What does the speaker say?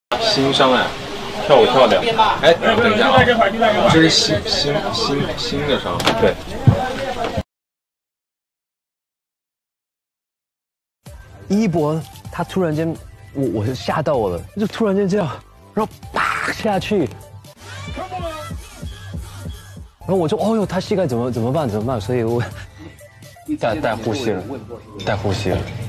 新伤哎，跳舞跳的。哎，等一下啊，这是新的伤，对。 一博他突然间，我是吓到我了，就突然间这样，然后啪下去，然后我就哦哟，他膝盖怎么办？所以我带呼吸了，带呼吸了。